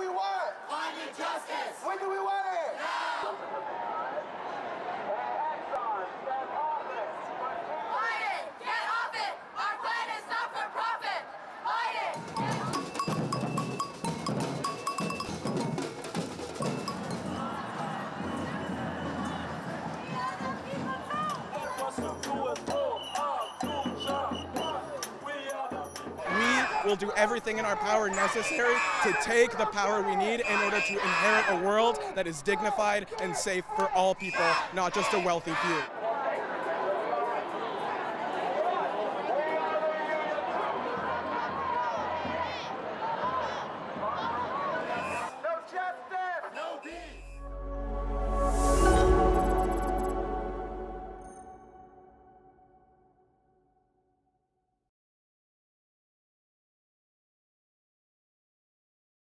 we want? Finding justice. When do we want it? Now. Biden, get off it. Our plan is not for profit. Biden, get off it. We will do everything in our power necessary to take the power we need in order to inherit a world that is dignified and safe for all people, not just a wealthy few.